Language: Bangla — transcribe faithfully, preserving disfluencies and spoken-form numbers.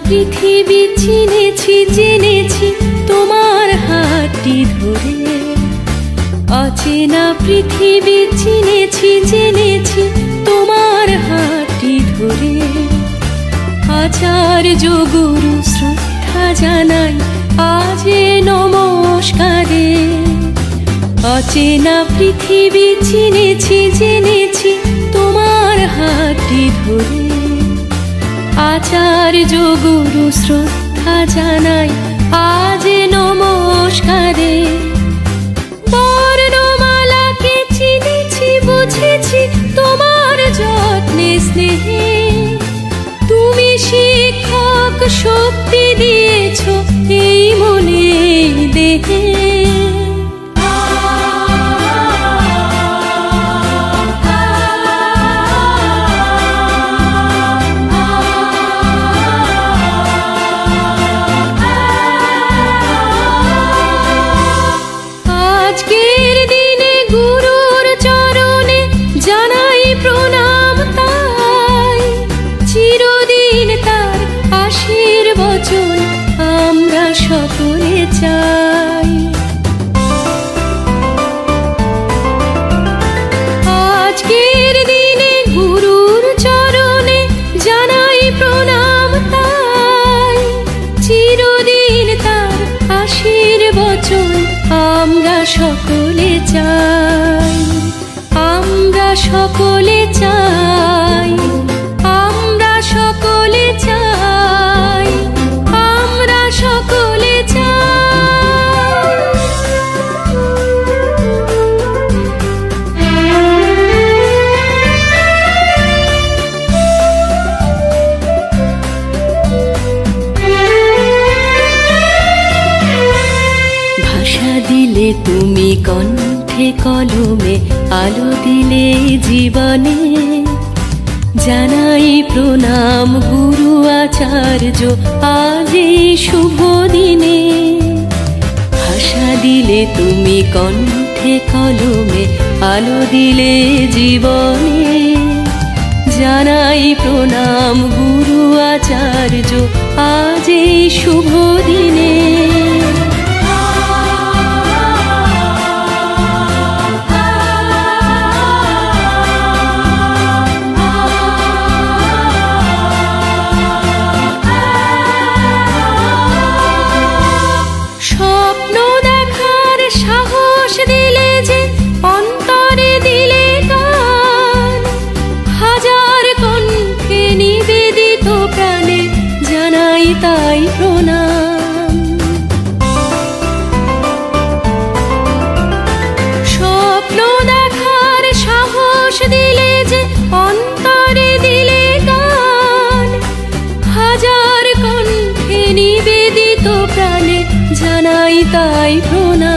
পৃথিবী চিনেছি জেনেছি তোমার হাতটি ধরে, অচেনা পৃথিবী চিনেছি জেনেছি তোমার হাতটি ধরে। আচার্য গুরু শ্রদ্ধা জানাই আজে নমস্কারে। অচেনা পৃথিবী চিনেছি জেনেছি তোমার হাতটি ধরে। আচার্য গুরু শ্রদ্ধা জানাই আজে নমস্কারে। বর্ণমালাকে চিনেছি বুঝেছি তোমার যত্নে স্নেহে। তুমি শিক্ষক শক্তি দিয়েছ এই মনে দেহে। আজকের দিনে গুরুর চরণে জানাই প্রণাম তাই। চিরদিন তার আশীর্বচন আমরা সকলে চাই। আজকের দিনে গুরুর চরণে জানাই প্রণাম তাই। চিরদিন তার আশীর্বচন আমরা সকলে চাই। আমরা সকলে চাই। আমরা সকলে চাই। আমরা সকলে চাই। ভাষা দিলে তুমি কণ্ঠে কলমে, আলো দিলে জীবনে। জানাই প্রণাম গুরু আচার্য আজ এই শুভ দিনে। ভাষা দিলে তুমি কণ্ঠে কলমে, আলো দিলে জীবনে। জানাই প্রণাম গুরু আচার্য আজ এই শুভ দিনে। স্বপ্ন দেখার সাহস দিলে যে অন্তরে দিলে গান। হাজার কণ্ঠে নিবেদিত প্রাণে জানাই তাই প্রণাম। স্বপ্ন দেখার সাহস দিলে যে অন্তরে দিলে গান। হাজার কণ্ঠে নিবেদিত প্রাণে জানাই তাই প্রণাম।